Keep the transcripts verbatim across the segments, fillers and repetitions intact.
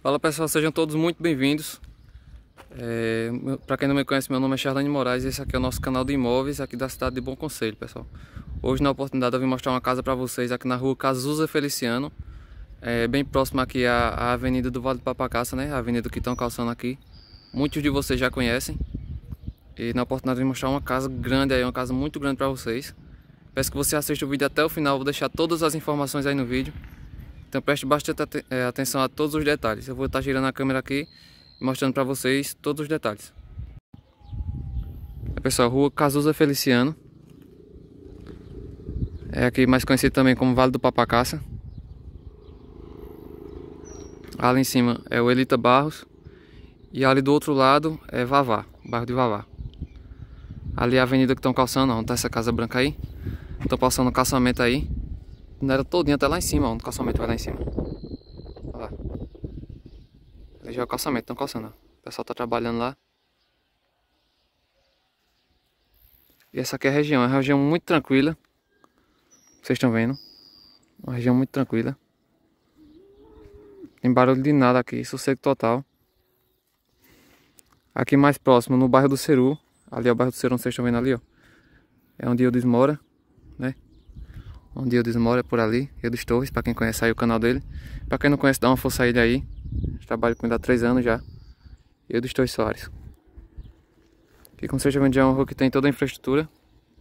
Fala pessoal, sejam todos muito bem-vindos. É, para quem não me conhece, meu nome é Charlane Moraes e esse aqui é o nosso canal de imóveis aqui da cidade de Bom Conselho, pessoal. Hoje, na oportunidade, eu vim mostrar uma casa para vocês aqui na rua Cazuza Feliciano, é, bem próximo aqui à, à avenida do Vale do Papacaça, né? A avenida que estão calçando aqui. Muitos de vocês já conhecem. E na oportunidade eu vim mostrar uma casa grande aí, uma casa muito grande para vocês. Peço que você assista o vídeo até o final, vou deixar todas as informações aí no vídeo. Então preste bastante atenção a todos os detalhes. Eu vou estar girando a câmera aqui e mostrando para vocês todos os detalhes. É, pessoal, rua Cazuza Feliciano. É aqui mais conhecido também como Vale do Papacaça. Ali em cima é o Elita Barros. E ali do outro lado é Vavá, bairro de Vavá. Ali é a avenida que estão calçando, onde está essa casa branca aí. Estão passando o calçamento aí. Não era todinho até lá em cima, onde o calçamento vai lá em cima. Olha lá. Ali já é o calçamento, estão calçando. Ó. O pessoal está trabalhando lá. E essa aqui é a região, é uma região muito tranquila. Vocês estão vendo. Uma região muito tranquila. Tem barulho de nada aqui, sossego total. Aqui mais próximo, no bairro do Ceru. Ali é o bairro do Ceru, vocês estão vendo ali, ó. É onde Eudes mora, né? Onde Eudes mora é por ali, Eudes Torres, pra quem conhece aí o canal dele. Pra quem não conhece, dá uma força a ele aí. Trabalho com ele há três anos já. Eudes Torres Soares. Aqui, como vocês estão vendo, já é uma rua que tem toda a infraestrutura.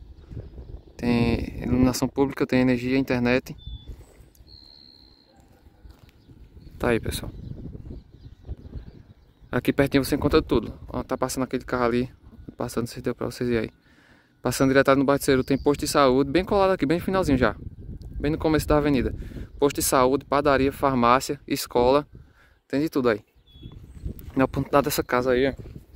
Tem iluminação pública, tem energia, internet. Tá aí, pessoal. Aqui pertinho você encontra tudo. Ó, tá passando aquele carro ali. Passando, não sei se deu pra vocês verem aí. Passando direto no bairro de Ceru, tem posto de saúde, bem colado aqui, bem no finalzinho já. Bem no começo da avenida. Posto de saúde, padaria, farmácia, escola. Tem de tudo aí. Na oportunidade dessa casa aí, ó.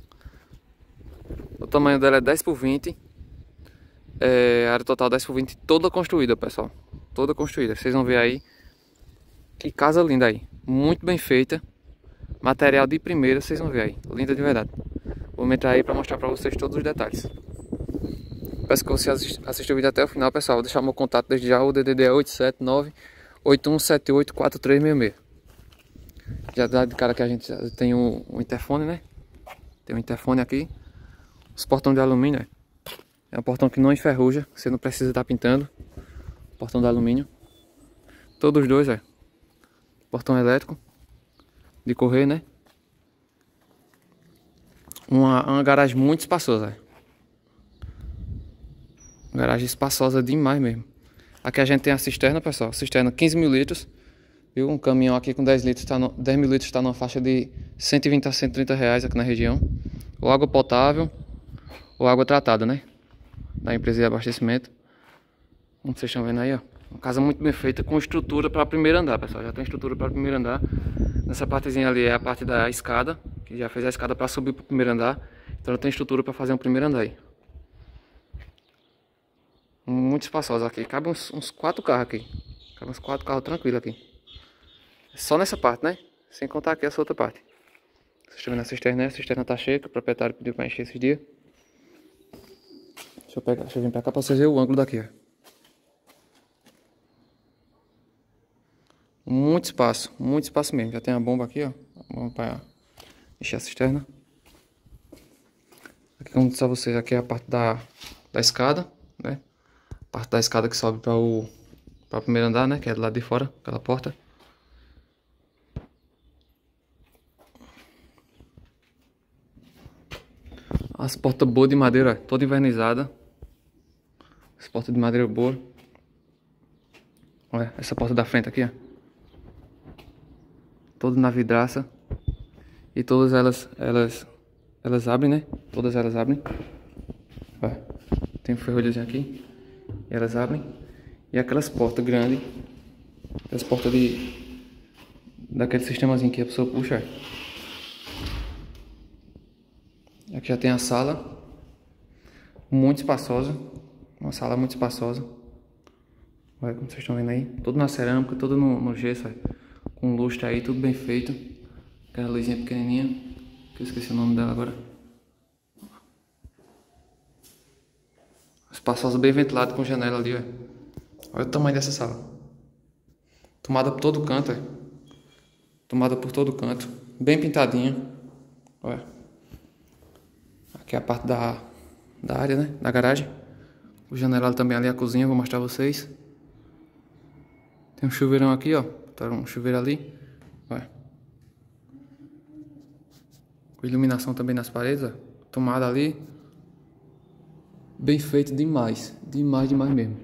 O tamanho dela é dez por vinte. É, a área total dez por vinte, toda construída, pessoal. Toda construída. Vocês vão ver aí. Que casa linda aí. Muito bem feita. Material de primeira, vocês vão ver aí. Linda de verdade. Vou entrar aí para mostrar para vocês todos os detalhes. Peço que você assista o vídeo até o final, pessoal. Vou deixar meu contato desde já. O D D D é oito sete nove, oito um sete oito, quatro três seis seis. Já dá de cara que a gente tem um, um interfone, né? Tem um interfone aqui. Os portões de alumínio, né? É um portão que não enferruja. Você não precisa estar pintando. Portão de alumínio. Todos os dois, é. Portão elétrico. De correr, né? Uma, uma garagem muito espaçosa, é. Garagem espaçosa demais mesmo. Aqui a gente tem a cisterna, pessoal. Cisterna quinze mil litros. Viu? Um caminhão aqui com dez litros, tá no, dez mil litros está numa faixa de cento e vinte a cento e trinta reais aqui na região. Ou água potável, ou água tratada, né? Da empresa de abastecimento. Como vocês estão vendo aí, ó. Uma casa muito bem feita, com estrutura para primeiro andar, pessoal. Já tem estrutura para primeiro andar. Nessa partezinha ali é a parte da escada, que já fez a escada para subir para o primeiro andar. Então tem estrutura para fazer um primeiro andar aí. Muito espaçosa aqui. Cabe uns, uns quatro carros aqui. Cabe uns quatro carros tranquilo aqui. Só nessa parte, né? Sem contar aqui essa outra parte. Vocês estão vendo a cisterna, né? A cisterna tá cheia, que o proprietário pediu para encher esses dias. Deixa eu pegar, deixa eu vir pra cá pra vocês verem o ângulo daqui, ó. Muito espaço, muito espaço mesmo. Já tem a bomba aqui, ó. Vamos para encher a cisterna. Aqui, como disse a vocês, aqui é a parte da, da escada, né? A parte da escada que sobe para o para o primeiro andar, né? Que é do lado de fora, aquela porta. As portas boas de madeira, ó, toda invernizada. As portas de madeira boa. Olha, essa porta da frente aqui, ó. Toda na vidraça. E todas elas, elas, elas abrem, né? Todas elas abrem. Olha, tem um ferrolhozinho aqui. E elas abrem. E aquelas portas grandes. Aquelas portas de... daquele sistemazinho que a pessoa puxa. Aqui já tem a sala. Muito espaçosa. Uma sala muito espaçosa. Olha como vocês estão vendo aí. Tudo na cerâmica, tudo no, no gesso. Olha. Com lustre aí, tudo bem feito. Aquela luzinha pequenininha, que eu esqueci o nome dela agora. Espaçosa, bem ventilado, com janela ali, ó. Olha o tamanho dessa sala. Tomada por todo canto, ó. Tomada por todo canto. Bem pintadinha. Olha. Aqui é a parte da, da área, né? Da garagem. O janelado também ali, a cozinha, vou mostrar a vocês. Tem um chuveirão aqui, ó. Tá um chuveiro ali. Olha. Com iluminação também nas paredes, ó. Tomada ali. Bem feito demais. Demais, demais mesmo.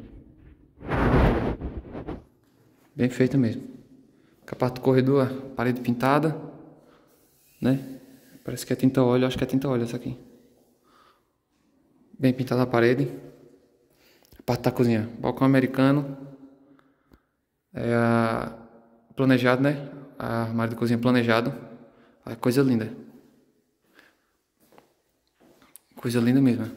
Bem feito mesmo. Com a parte do corredor, ó, parede pintada. Né? Parece que é tinta óleo, acho que é tinta óleo essa aqui. Bem pintada a parede. A parte da cozinha, balcão americano. É a... planejado, né? A armário de cozinha planejado. É coisa linda. Coisa linda mesmo.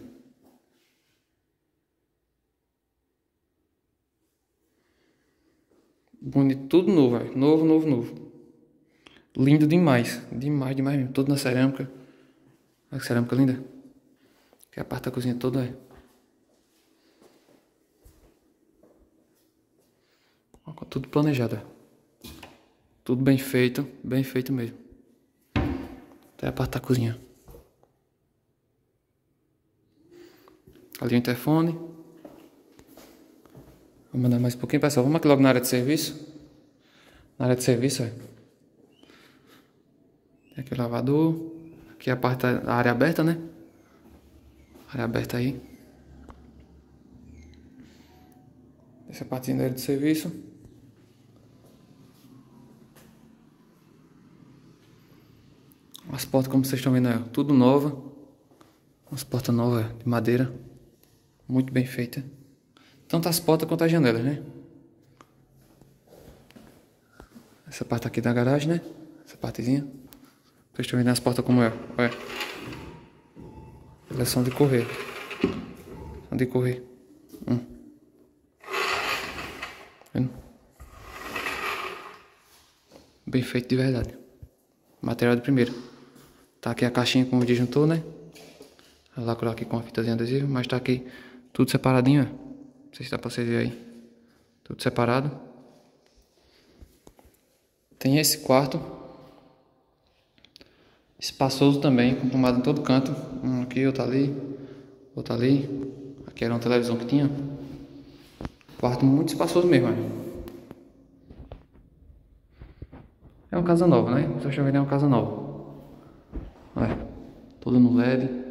Bonito, tudo novo, véio. Novo, novo, novo. Lindo demais. Demais, demais mesmo. Tudo na cerâmica. Olha que cerâmica linda. Que a parte da cozinha toda é. Tudo planejado. Tudo bem feito. Bem feito mesmo. Até a parte da cozinha. Ali o interfone. Vou mandar mais um pouquinho, pessoal. Vamos aqui logo na área de serviço. Na área de serviço, é. Tem aqui o lavador. Aqui a parte da área aberta, né? Área aberta aí. Essa partezinha da área de serviço. As portas, como vocês estão vendo, é tudo nova. As portas novas, de madeira. Muito bem feita. Tanto as portas quanto as janelas, né? Essa parte aqui da garagem, né? Essa partezinha. Vocês estão vendo as portas como é. Olha. Elas são de correr. São de correr. Hum. Vendo? Bem feito de verdade. Material de primeira. Tá aqui a caixinha com o disjuntor, né? Ela coloca aqui com a fitazinha adesiva. Mas tá aqui tudo separadinho, ó. Não sei se dá pra vocês verem aí. Tudo separado. Tem esse quarto. Espaçoso também, com tomada em todo canto. Um aqui, outro ali. Outro ali. Aqui era uma televisão que tinha. Quarto muito espaçoso mesmo, ó. É uma casa nova, né? Vocês estão vendo, é uma casa nova. Olha. Tudo no L E D.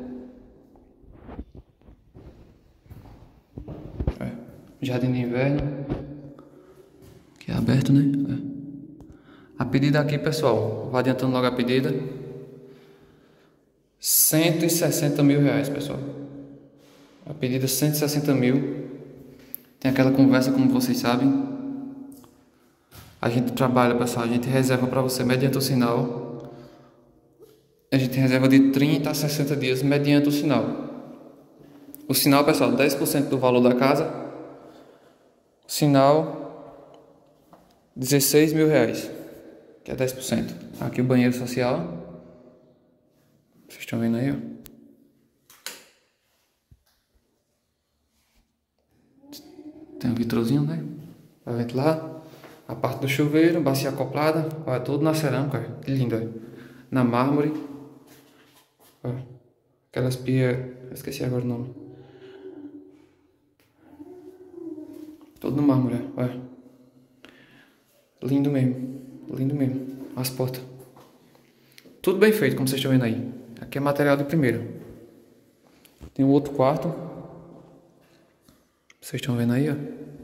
Jardim de inverno. Aqui é aberto, né? É. A pedida aqui, pessoal. Vou adiantando logo a pedida. cento e sessenta mil reais, pessoal. A pedida cento e sessenta mil. Tem aquela conversa, como vocês sabem. A gente trabalha, pessoal. A gente reserva para você mediante o sinal. A gente reserva de trinta a sessenta dias mediante o sinal. O sinal, pessoal, dez por cento do valor da casa. Sinal, dezesseis mil reais, que é dez por cento. Aqui o banheiro social. Vocês estão vendo aí, ó. Tem um vitrozinho, né? Pra ventilar. A parte do chuveiro, bacia acoplada. Olha, tudo na cerâmica, ó. Que lindo, ó. Na mármore. Ó. Aquelas pias. Esqueci agora o nome. Todo no mármore, olha. Lindo mesmo. Lindo mesmo. As portas. Tudo bem feito, como vocês estão vendo aí. Aqui é material de primeira. Tem um outro quarto. Vocês estão vendo aí, ó.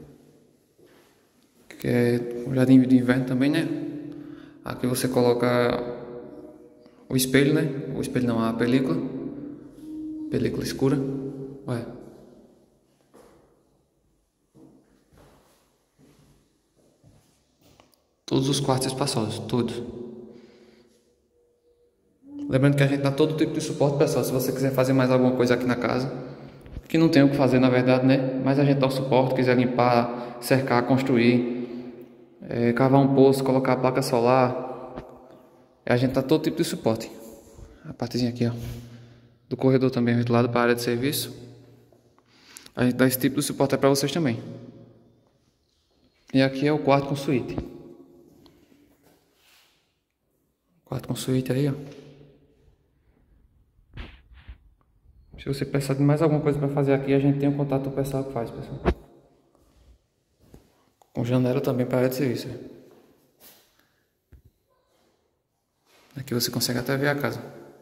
Que é o jardim de inverno também, né? Aqui você coloca o espelho, né? O espelho não, a película. Película escura. Olha. Todos os quartos espaçosos, todos. Lembrando que a gente dá todo tipo de suporte, pessoal. Se você quiser fazer mais alguma coisa aqui na casa, que não tem o que fazer na verdade, né? Mas a gente dá o suporte, quiser limpar, cercar, construir, é, cavar um poço, colocar a placa solar. A gente dá todo tipo de suporte. A partezinha aqui, ó. Do corredor também, ventilado para a área de serviço. A gente dá esse tipo de suporte para vocês também. E aqui é o quarto com suíte. Quarto com suíte aí, ó. Se você precisar de mais alguma coisa para fazer aqui, a gente tem um contato do pessoal que faz, pessoal. Com janela também para área de serviço. Aqui você consegue até ver a casa.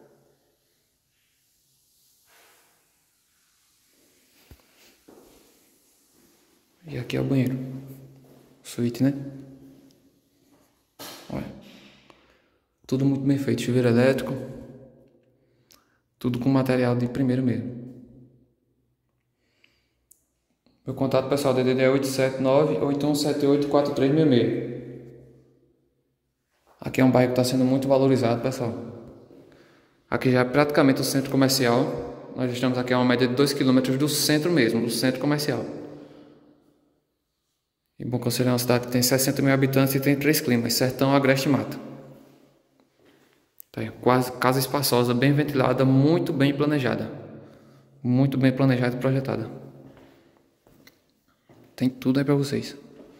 E aqui é o banheiro. Suíte, né? Olha. Tudo muito bem feito. Chuveiro elétrico. Tudo com material de primeiro mesmo. Meu contato pessoal D D D é oito sete nove, oito um sete oito, quatro três seis seis. Aqui é um bairro que está sendo muito valorizado, pessoal. Aqui já é praticamente o centro comercial. Nós estamos aqui a uma média de dois quilômetros do centro mesmo, do centro comercial. E Bom Conselho é uma cidade que tem sessenta mil habitantes e tem três climas: sertão, agreste e mata. Tá aí, quase casa espaçosa, bem ventilada, muito bem planejada. Muito bem planejada e projetada. Tem tudo aí pra vocês.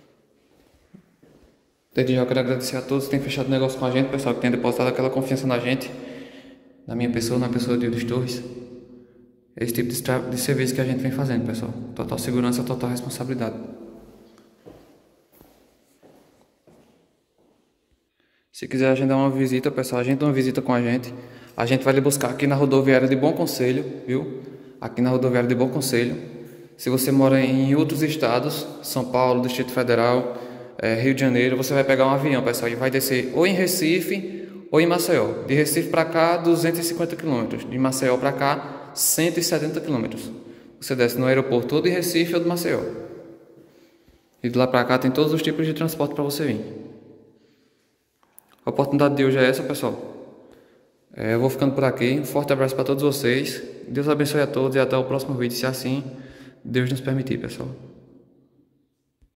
Desde já eu quero agradecer a todos que têm fechado negócio com a gente, pessoal, que tem depositado aquela confiança na gente, na minha pessoa, na pessoa de Ildes Torres. É esse tipo de, de serviço que a gente vem fazendo, pessoal. Total segurança, total responsabilidade. Se quiser agendar uma visita, pessoal, agenda uma visita com a gente. A gente vai lhe buscar aqui na rodoviária de Bom Conselho, viu? Aqui na rodoviária de Bom Conselho. Se você mora em outros estados, São Paulo, Distrito Federal, é, Rio de Janeiro, você vai pegar um avião, pessoal, e vai descer ou em Recife ou em Maceió. De Recife para cá, duzentos e cinquenta quilômetros. De Maceió para cá, cento e setenta quilômetros. Você desce no aeroporto ou de Recife ou de Maceió. E de lá para cá tem todos os tipos de transporte para você vir. A oportunidade de hoje é essa, pessoal. É, eu vou ficando por aqui. Um forte abraço para todos vocês. Deus abençoe a todos e até o próximo vídeo, se assim Deus nos permitir, pessoal.